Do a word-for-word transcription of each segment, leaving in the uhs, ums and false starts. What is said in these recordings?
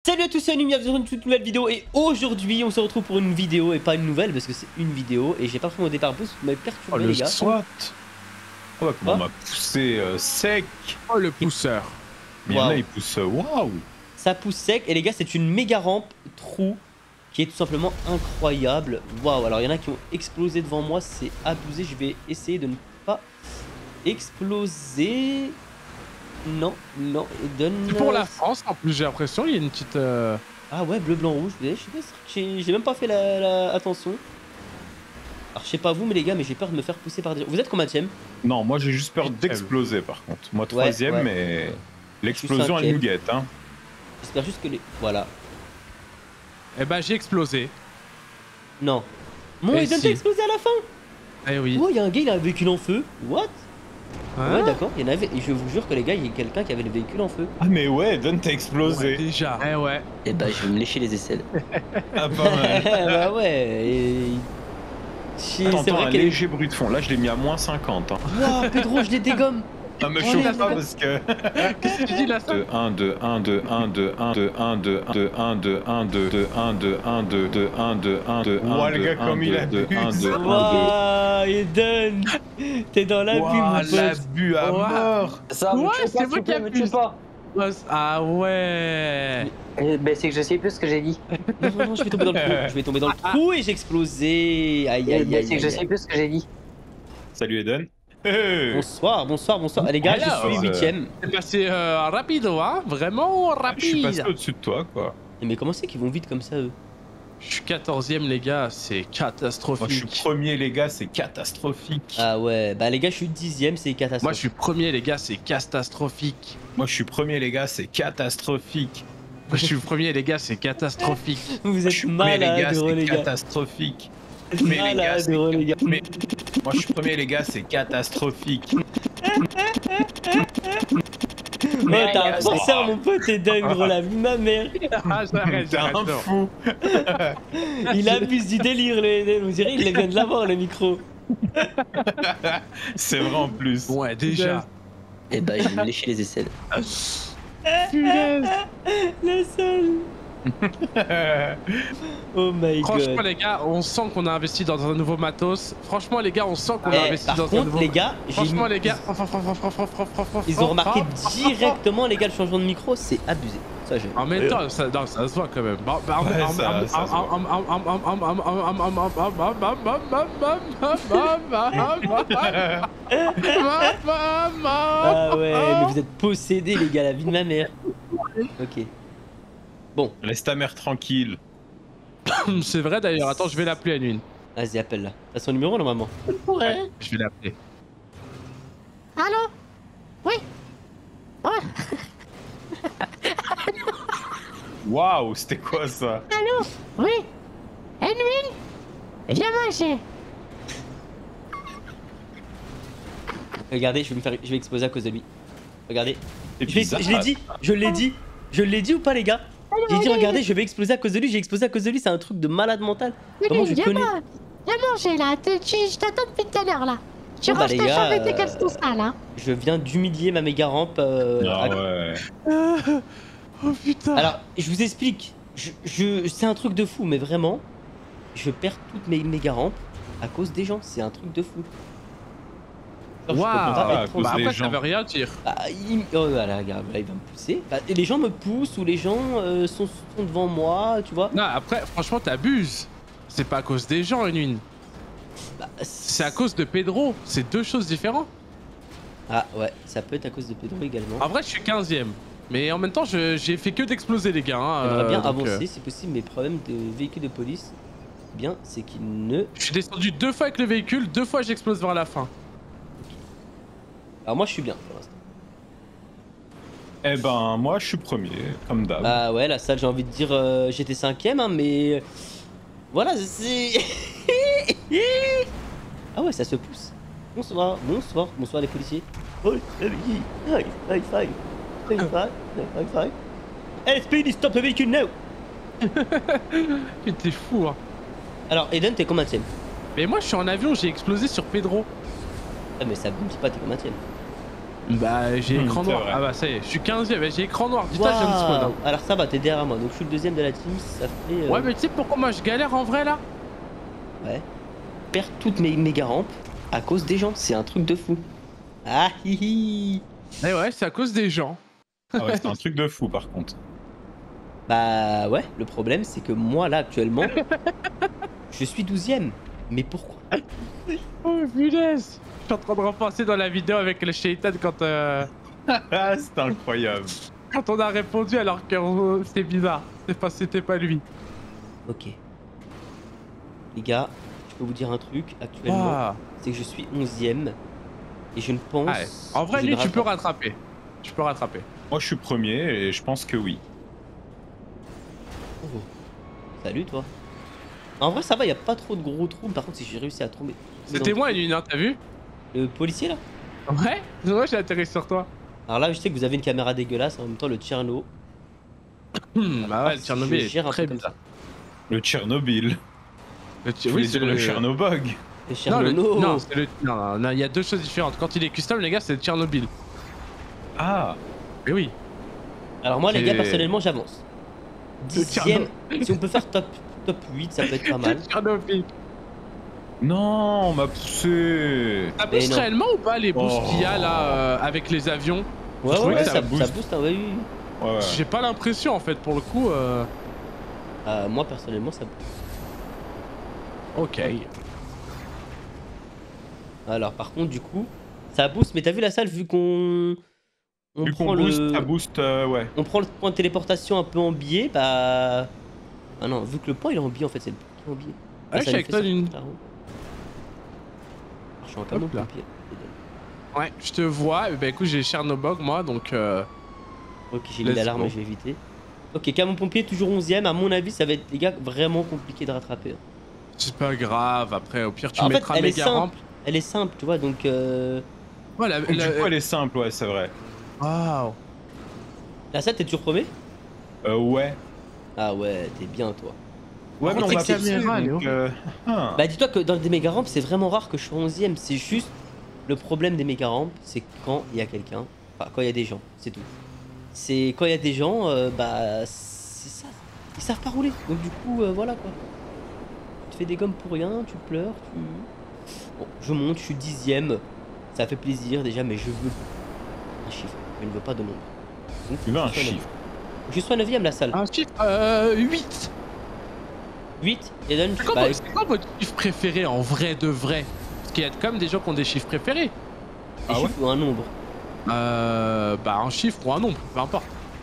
Salut à tous, c'est Anime, bienvenue dans une toute nouvelle vidéo. Et aujourd'hui, on se retrouve pour une vidéo et pas une nouvelle parce que c'est une vidéo. Et j'ai pas pris mon départ boost, vous m'avez perturbé, oh, le les gars. SWAT. Oh, bah, comment on m'a poussé euh, sec. Oh, le pousseur. Mais wow. Il y en a, ils poussent. Waouh. Ça pousse sec. Et les gars, c'est une méga rampe trou qui est tout simplement incroyable. Waouh. Alors, il y en a qui ont explosé devant moi, c'est abusé. Je vais essayer de ne pas exploser. Non, non, donne. C'est pour la France en plus, j'ai l'impression. Il y a une petite. Euh... Ah ouais, bleu, blanc, rouge. Je sais j'ai même pas fait la, la attention. Alors, je sais pas vous, mais les gars, mais j'ai peur de me faire pousser par des. Vous êtes combattième? Non, moi j'ai juste peur d'exploser par contre. Moi troisième, ouais, ouais. Mais l'explosion elle nous guette. Hein. J'espère juste que les. Voilà. Eh ben, j'ai explosé. Non. Mon Eden si. T'as explosé à la fin. Eh oui. Oh, il y a un gars, il a un véhicule en feu. What? Hein? Ouais, d'accord, il y en avait. Et je vous jure que les gars, il y a quelqu'un qui avait le véhicule en feu. Ah, mais ouais, Eden t'as explosé. Ouais, déjà. Eh ouais. Et bah, je vais me lécher les aisselles. Ah, pas mal. Bah, ouais. Et... c'est vrai un léger bruit de fond. Là, je l'ai mis à moins cinquante. Hein. Wow, Pedro, je les dégomme. Non, mais chauffe pas parce que. Qu'est-ce que tu dis là? un, deux, un, deux, un, deux, un, deux, un, deux, un, deux, un, deux, un, deux, un, deux, un, deux, un, deux, un, Ouah, le gars, comme il a bu. Waouh, Eden, t'es dans l'abus, mon pote. L'abus à mort. Ça, ouais, c'est moi qui abuse pas. Ah ouais. Ben c'est que je sais plus ce que j'ai dit. Non, non, non, je vais tomber dans le trou. Je vais tomber dans le trou et j'ai explosé. Aïe, aïe, aïe. C'est que je sais plus ce que j'ai dit. Salut Eden. Bonsoir, bonsoir, bonsoir. Les gars, alors, je suis huitième. C'est passé euh, rapide, hein. Vraiment rapide. Je suis passé au-dessus de toi, quoi. Mais comment c'est qu'ils vont vite comme ça, eux? Je suis quatorzième, les gars, c'est catastrophique. Moi, je suis premier, les gars, c'est catastrophique. Ah ouais, bah les gars, je suis dixième, c'est catastrophique. Moi, je suis premier, les gars, c'est catastrophique. Moi, je suis premier, les gars, c'est catastrophique. Moi, je suis premier, les gars, c'est catastrophique. Vous êtes malades, gros, les gars. C'est catastrophique. Mais les gars, c'est les gars. Mais... Moi, je suis premier, les gars, c'est catastrophique. Ouais, t'as un forceur, mon pote, t'es dingue, gros, la vie de ma mère. Ah, j'arrête, t'es un fou. Il abuse du délire, le Eden. Vous direz, il vient de l'avoir, le micro. C'est vrai en plus. Ouais, déjà. Eh bah, je vais me lécher les aisselles. Punaise. Le seul. Oh my god. Franchement, les gars, on sent qu'on a investi dans un nouveau matos. Franchement, les gars, on sent qu'on a eh, investi par dans contre, un nouveau les gars, franchement, les gars, ils ont remarqué directement, les gars, le changement de micro, c'est abusé. Ça, j'ai. En même temps, ça, non, ça se voit quand même. Ah ouais, mais vous êtes possédés, les gars, la vie de ma mère. Ok. Bon. Laisse ta mère tranquille. C'est vrai d'ailleurs, attends, je vais l'appeler à une. Vas-y, appelle-la. T'as son numéro normalement? Ouais. Je vais l'appeler. Allô? Oui? Ouais. Waouh, c'était quoi ça? Allô? Oui? Edwin? Viens manger. Regardez, je vais me faire, je vais exploser à cause de lui. Regardez. Je, bizarre, je l'ai dit, je l'ai dit, je l'ai dit ou pas les gars? J'ai dit regardez, je vais exploser à cause de lui, j'ai explosé à cause de lui, c'est un truc de malade mental. Comment je connais? Viens manger là, je t'attends depuis tout à l'heure là. Tu ranges ta chambre et tes caleçons sales hein. Je viens d'humilier ma méga rampe. Euh, ah à... ouais. Oh putain. Alors, je vous explique, je, je, c'est un truc de fou, mais vraiment, je perds toutes mes méga rampes à cause des gens, c'est un truc de fou. Waouh, bah après ça veut rien dire. Bah, il... Oh là, regarde, là il va me pousser. Bah, et les gens me poussent ou les gens euh, sont, sont devant moi, tu vois. Non, après, franchement, t'abuses. C'est pas à cause des gens, une bah, c'est à cause de Pedro. C'est deux choses différentes. Ah ouais, ça peut être à cause de Pedro également. En vrai, je suis quinzième. Mais en même temps, j'ai fait que d'exploser, les gars. Hein, J'aimerais bien euh, avancer, euh... c'est possible, mais problème de véhicule de police, bien, c'est qu'il ne... Je suis descendu deux fois avec le véhicule, deux fois j'explose vers la fin. Alors moi je suis bien pour l'instant. Eh ben moi je suis premier, comme d'hab. Ah ouais, la salle j'ai envie de dire euh, j'étais cinquième hein, mais... Voilà, c'est... Ah ouais, ça se pousse. Bonsoir, bonsoir, bonsoir les policiers. Oh, high five, high five, high five, high five. L S P D, stop le véhicule now. T'es fou hein. Alors Eden, t'es combattienne? Mais moi je suis en avion, j'ai explosé sur Pedro. Ah mais ça me dit pas t'es combattienne. Bah j'ai Hmm, écran c'est noir. vrai. Ah bah ça y est, je suis quinzième, j'ai écran noir. Dis-toi, je viens de spawn. Waouh. Alors ça va, t'es derrière moi, donc je suis le deuxième de la team, ça fait... euh, Ouais, mais tu sais pourquoi moi je galère en vrai là? Ouais. Je perds toutes mes méga rampes à cause des gens, c'est un truc de fou. Ah hi hi. Eh ouais, c'est à cause des gens. Ah ouais, c'est un truc de fou par contre. Bah ouais, le problème c'est que moi là actuellement, je suis douzième. Mais pourquoi? Oh punaise! Je suis en train de repasser dans la vidéo avec le Shaitan quand, euh, Ah, c'est incroyable. quand on a répondu alors que euh, c'était bizarre. C'est pas, c'était pas lui. Ok. Les gars, je peux vous dire un truc actuellement, Waouh. c'est que je suis onzième. Et je ne pense... Ah ouais. En vrai, que je lui, ne tu peux rattrape- rattraper. Tu peux rattraper. Moi, je suis premier et je pense que oui. Oh. Salut toi. En vrai ça va, y a pas trop de gros trous, par contre si j'ai réussi à tomber... C'était moi, une, hein, t'as vu? Le policier là? Ouais? Moi, j'ai atterri sur toi. Alors là je sais que vous avez une caméra dégueulasse, en même temps le Tcherno. Hmm, bah ouais, le Si Tchernobyl je gère est un très peu comme bizarre. Le Tchernobyl. Le Tu voulais dire le Chernobog. Le Non, le... Tcherno. non, c'est le... non, non, non, il y a deux choses différentes. Quand il est custom, les gars, c'est le Tchernobyl. Ah, Mais oui. Alors moi les gars C'est- personnellement j'avance. Dixième, si on peut faire top, top huit ça peut être pas mal. Le Tchernobyl. non, on m'a poussé. Ça Mais booste non. réellement ou pas les boosts Oh. qu'il y a là euh, avec les avions? Ouais trouvais ouais, que ça, ça ça booste. booste, hein, ouais, oui, oui. Ouais, ouais. J'ai pas l'impression en fait pour le coup. Euh... Euh, moi personnellement ça booste. Ok. Alors par contre du coup, ça booste, mais t'as vu la salle vu qu'on... On Vu prend qu'on le... booste, ça booste, euh, ouais. On prend le point de téléportation un peu en biais, bah... Ah non, vu que le point il est en biais en fait, c'est le point qui est en biais. Ouais, je ça suis nous avec fait toi, sortir Lune. de la roue. Je suis en camion Hop là. pompier. Ouais, je te vois. Et bah écoute, j'ai Chernobog moi donc. Euh... Ok, j'ai mis Let's l'alarme go. et je vais éviter. Ok, camion pompier toujours onzième, à mon avis ça va être, les gars, vraiment compliqué de rattraper. hein. C'est pas grave. Après, au pire, tu En fait, mettras elle est méga simple. rampe. Elle est simple, tu vois, donc... Euh... Ouais, la, Donc, la- du coup, elle est simple, ouais, c'est vrai. Waouh. La salle, t'es toujours premier? Euh, ouais. Ah ouais, t'es bien toi. Ouais, mais on contre, m'a c'est poussé, caméra, elle est donc, euh, ah. Bah dis-toi que dans des méga rampes, c'est vraiment rare que je sois onzième. C'est juste le problème des méga rampes, c'est quand il y a quelqu'un, enfin quand il y a des gens, c'est tout. C'est quand il y a des gens, euh, bah c'est ça. Ils savent pas rouler. Donc du coup, euh, voilà quoi. Tu te fais des gommes pour rien, tu pleures, tu... Bon, je monte, je suis dixième. Ça fait plaisir déjà, mais je veux un chiffre. Je ne veux pas de nombre. Donc, Tu veux un je sois chiffre? neuvième. Je sois neuvième la salle. Un chiffre euh, huit. huit. Eden, C'est quoi, bah, vo- c'est quoi votre chiffre préféré en vrai de vrai? Parce qu'il y a quand même des gens qui ont des chiffres préférés. des Ah ouais chiffres ou un nombre. Euh, bah un chiffre ou un nombre, peu importe.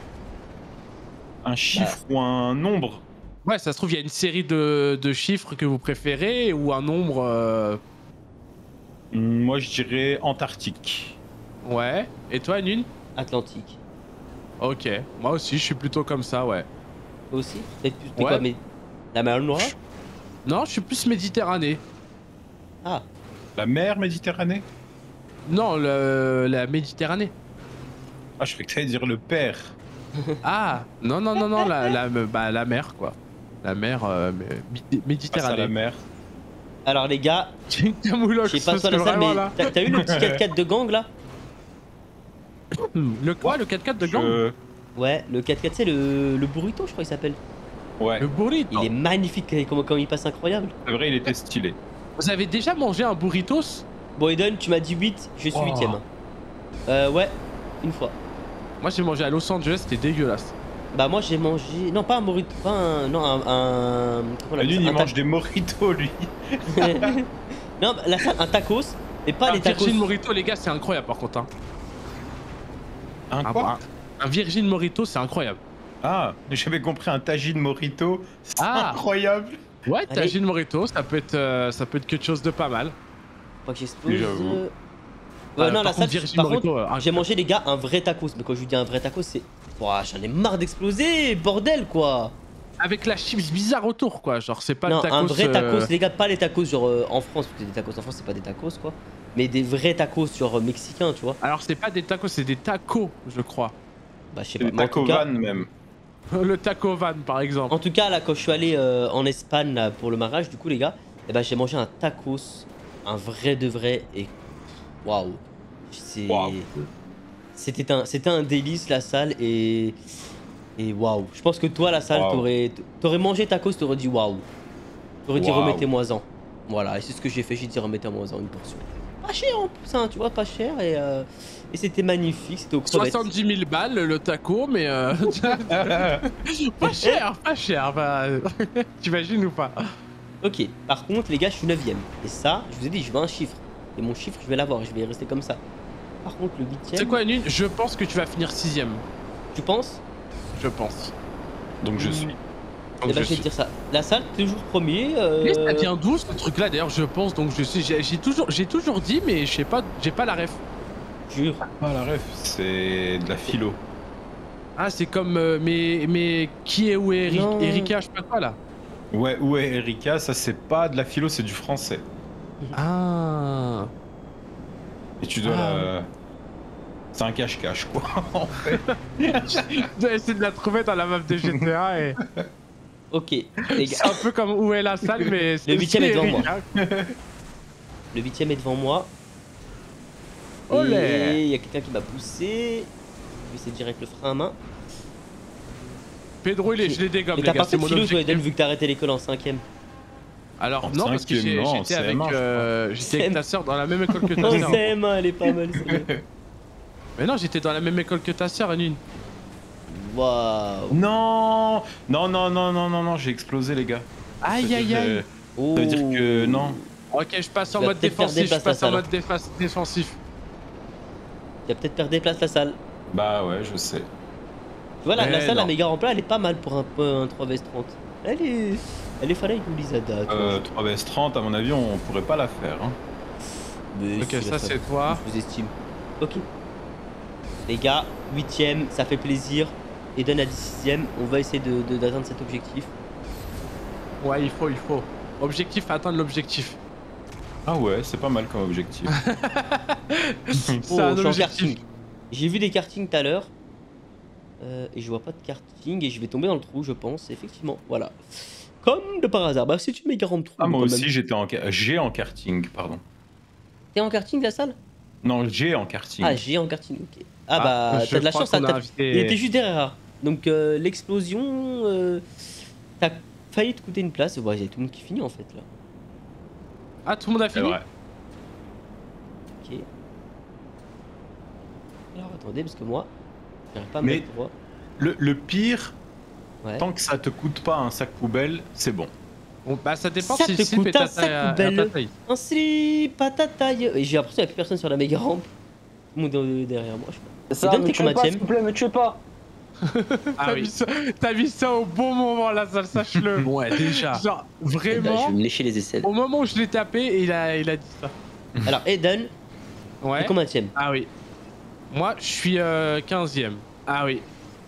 Un chiffre ou un nombre? Ouais, ça se trouve, il y a une série de, de chiffres que vous préférez ou un nombre. euh, Hmm, Moi, je dirais Antarctique. Ouais. Et toi, Nune? Atlantique. Ok. Moi aussi, je suis plutôt comme ça, ouais. Toi aussi? Peut-être plus. T'es Ouais. quoi, mais la mer Noire? Non, je suis plus Méditerranée. Ah, La mer Méditerranée? Non, le, la Méditerranée. Ah, je croyais que t'allais dire le père. Ah, non, non, non, non, la, la, bah, la mer, quoi. La mer euh, mé- Mé- Face à la Méditerranée. mer. alors les gars, J'ai une camoulox, je sais pas parce toi la que salle, vraiment, mais là. t'as t'as eu le petit quatre quatre de gang là? Hmm, Le quoi, le quatre quatre de gang? Je- Ouais, le quatre quatre, c'est le, le burrito, je crois qu'il s'appelle. Ouais, Le burrito. Il est magnifique, comment, comment il passe incroyable. c'est vrai, il était stylé. Vous avez déjà mangé un burritos? Bon, Eden, tu m'as dit huit, je suis Oh. huitième. Euh, ouais, une fois. Moi, j'ai mangé à Los Angeles, c'était dégueulasse. Bah, moi j'ai mangé. Non, pas un burrito, pas un. Non, un. un... Comment on La appelle lune, ça il Un mange des moritos, lui. ta- Non, bah, la salle, un tacos, mais pas Un les tacos. Virgin Morito, les gars, c'est incroyable par contre. Hein. Un Un, quoi? un- un Virgin Morito, c'est incroyable. Ah, j'avais compris un tagine morito. C'est Ah. incroyable. Ouais, Allez. Virgin Morito, ça peut être, euh, ça peut être quelque chose de pas mal. Faut que j'explose. J'avoue. euh. Euh, Ouais, non, par la contre, salle, Virgin par Morito, contre, euh, j'ai mangé les gars un vrai tacos, mais quand je lui dis un vrai tacos, c'est. Ouah, j'en ai marre d'exploser, bordel quoi! Avec la chips bizarre autour, quoi. Genre, c'est pas non, le tacos. un vrai tacos, euh, les gars, pas les tacos genre euh, en France, parce que des tacos en France, c'est pas des tacos quoi, mais des vrais tacos genre euh, mexicains, tu vois. Alors, c'est pas des tacos, c'est des tacos, je crois. Bah, je sais C'est pas. le mais en, tout taco cas, van, même. Le taco van, par exemple. en tout cas, là, quand je suis allé euh, en Espagne là, pour le mariage, du coup, les gars, eh ben, j'ai mangé un tacos, un vrai de vrai, et waouh, c'est. Waouh. C'était un, c'était un délice la salle et et waouh. Je pense que toi la salle Waouh. t'aurais t'aurais mangé tacos, t'aurais dit waouh. T'aurais dit Waouh. remettez-moi-en. Voilà et c'est ce que j'ai fait, j'ai dit remettez-moi-en une portion. Pas cher en plus hein, tu vois, pas cher et euh, et c'était magnifique, c'était au crevettes. soixante-dix mille balles le taco, mais euh... pas cher, pas cher. Bah... T'imagines ou pas? Ok, par contre les gars je suis neuvième et ça je vous ai dit je veux un chiffre et mon chiffre je vais l'avoir, je vais y rester comme ça. Par contre le huitième. C'est quoi Nune? Je pense que tu vas finir sixième. Tu penses? Je pense. Donc je suis. Eh ben, je vais te dire ça. La salle, toujours premier. Euh... Mais ça vient d'où ce truc là d'ailleurs je pense donc je suis j'ai j'ai toujours j'ai toujours dit mais je sais pas j'ai pas la ref. Jure. Ah la ref, c'est de la philo. Ah c'est comme euh, mais mais qui est où est Eric, Non. Erika je sais pas quoi là. Ouais, où est Erika? Ça c'est pas de la philo, c'est du français. Ah. Et tu dois Ah. la... C'est un cache-cache quoi. en fait. J'ai essayé de la trouver dans la map de G T A et Ok, les gars. c'est un peu comme où est la salle mais c'est huitième est devant moi. Erika. Le huitième est devant moi. Olé. Et il y a quelqu'un qui m'a poussé. Je vais essayer direct le frein à main. Pedro il est je les dégomme Mais les t'as gars pas c'est fait de mon philo, toi, objectif. Eden, vu que t'as arrêté l'école en cinquième. Alors En non parce que cinquième, j'ai- non, j'étais en avec C M un, je euh, j'étais avec ta sœur dans la même école que ta Non, sœur. C M un, elle est pas mal celle-là. Mais non j'étais dans la même école que ta sœur Anune. Waouh. Non, non, non, non, non, non, non, j'ai explosé les gars. Aïe Ça veut aïe dire aïe. que- Ça veut dire que non. Ok je passe en Tu vas mode peut-être faire des défensif, je places, passe la en salle. mode défa- défensif. Tu vas peut-être perdre des places la salle. Bah ouais, je sais. Tu vois, la, la Mais salle, non. la méga rempla, elle est pas mal pour un, un trois vs trente. Elle est. Elle est fallait avec une Lizada. tu vois. Euh, trois vs trente, à mon avis, on pourrait pas la faire. Hein. Mais Ok si, ça la c'est salle, toi. Je vous estime. Ok. Les gars, huitième, ça fait plaisir. Eden a dit sixième. On va essayer de, de- d'atteindre cet objectif. Ouais il faut il faut. Objectif atteindre l'objectif. Ah ouais, c'est pas mal comme objectif. C'est Oh, un je suis en objectif. karting. J'ai vu des kartings tout à l'heure. Euh, et je vois pas de karting. Et je vais tomber dans le trou, je pense. Effectivement, voilà. Comme de par hasard. Bah, c'est une méga rampe trou. Ah moi quand aussi même. j'étais en ca- j'ai en karting, pardon. T'es en karting, la salle? Non, j'ai en karting. Ah, j'ai en karting, ok. Ah, bah, je t'as de la crois chance. qu'on t'as- a t'as- invité- Il était juste derrière. Donc, euh, l'explosion. Euh... T'as failli te coûter une place. Ouais, il y a tout le monde qui finit en fait là. Ah tout le monde a C'est fini. vrai. Ok. Alors, attendez, parce que moi, j'arrive pas à Mais- me mettre droit. Le, le pire, Ouais. tant que ça te coûte pas un sac poubelle, c'est bon. Bon, bah ça dépend Ça si te Slip coûte est un à sac ta- à poubelle. ta taille. Un slip à ta taille. Et j'ai l'impression qu'il n'y a plus personne sur la méga rampe. Tout le monde est derrière moi, je crois. Ça, donne me tes tuez pas, combattièmes. s'il vous plaît, me tuez pas. Ah T'as oui. mis ça- T'as mis ça au bon moment là, ça sache-le. Ouais, déjà. Genre Eh ben, je vraiment, vais me lécher les aisselles. au moment où je l'ai tapé, il a, il a dit ça. Alors, Eden, Ouais. t'es combattième. Ah oui. Moi, je suis euh, quinzième. Ah oui.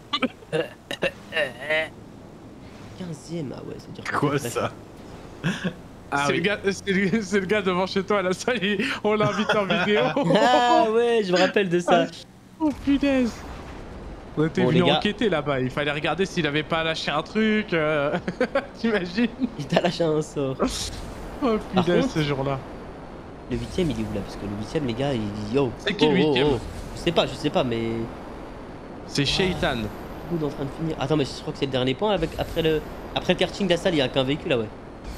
quinzième, ah ouais, ça veut dire que- Quoi ça? Ah C'est oui. le Le gars, c'est le, c'est le gars devant chez toi là, ça y est, on l'invite en vidéo. Ah ouais, je me rappelle de ça. Oh punaise. On était Bon, venu les gars. enquêter là-bas, il fallait regarder s'il avait pas lâché un truc. euh, T'imagines? Il t'a lâché un sort. Oh Par punaise contre- ce jour-là. Le huitième, il est où là? Parce que le huitième, les gars, il dit yo. C'est qui, oh, le oh, huitième oh. Je sais pas, je sais pas, mais. C'est Shaitan. Tout le monde est en train de finir. Attends, mais je crois que c'est le dernier point avec après le après le karting de la salle, il y a qu'un véhicule là, ouais.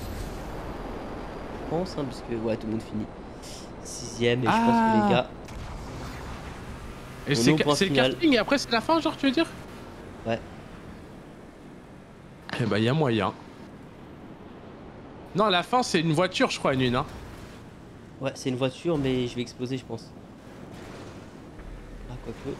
Je pense, hein, parce que ouais, tout le monde finit. Sixième, et je pense que Ah. les gars. Et On c'est est au ca- point c'est le final. karting et après c'est la fin, genre tu veux dire? Ouais. Eh bah y'a moyen. Non, la fin c'est une voiture, je crois, une, hein. Ouais, c'est une voiture, mais je vais exploser, je pense. Ah, quoique.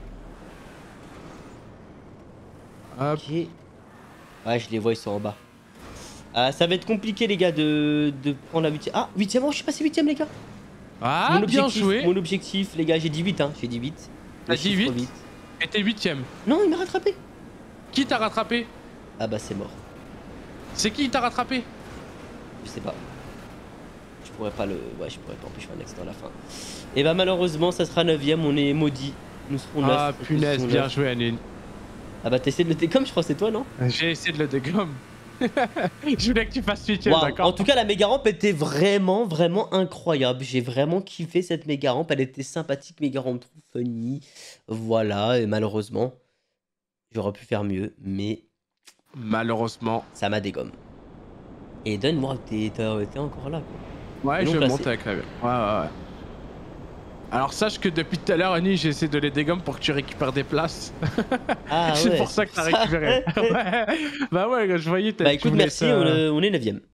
Hop. Ok. Ouais, je les vois, ils sont en bas. Ah, ça va être compliqué, les gars, de, de prendre la huitième. Ah, huitième, oh, je suis passé huitième, les gars. Ah, mon bien objectif, joué. Mon objectif, les gars, j'ai dit huit, hein. J'ai dit huit. T'as Le dit chiffre huit? Et t'es huitième. Non, il m'a rattrapé. Qui t'a rattrapé? Ah, bah, c'est mort. C'est qui t'a rattrapé? Je sais pas. Je pourrais pas le. Ouais, je pourrais pas empêcher un accident à la fin. Et bah, malheureusement, ça sera neuvième. On est maudit. Nous serons neuf. Ah Nous punaise, serons bien neuf. joué, Anine. Ah, bah, t'essaies de le télécom, je crois, que c'est toi, non? J'ai essayé de le dégomme. Je voulais que tu fasses huitième, Waouh. d'accord. En tout cas, la méga rampe était vraiment, vraiment incroyable. J'ai vraiment kiffé cette méga rampe. Elle était sympathique, méga rampe trop funny. Voilà, et malheureusement, j'aurais pu faire mieux, mais Malheureusement. ça m'a dégomme. Et Eden, moi, t'es encore là, quoi. Ouais, Et je donc, vais là, monter c'est- avec la Ouais, ouais, ouais. Alors sache que depuis tout à l'heure, Annie, j'essaie de les dégommer pour que tu récupères des places. Ah c'est ouais, pour ça que t'as récupéré. Ouais. Bah ouais, je voyais. t'as- Bah tu écoute, voulais merci, ça- on est- on est neuvième.